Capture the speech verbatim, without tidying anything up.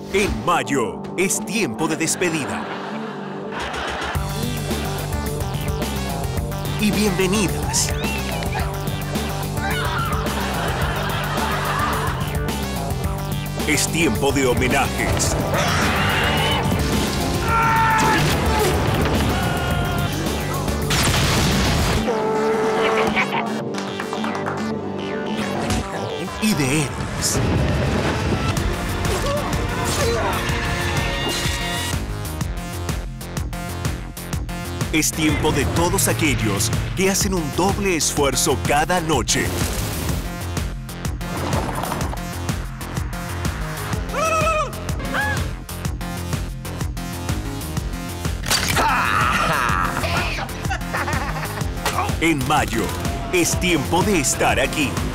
En mayo es tiempo de despedida. Y bienvenidas. Es tiempo de homenajes. Y de héroes. Es tiempo de todos aquellos que hacen un doble esfuerzo cada noche. En mayo, es tiempo de estar aquí.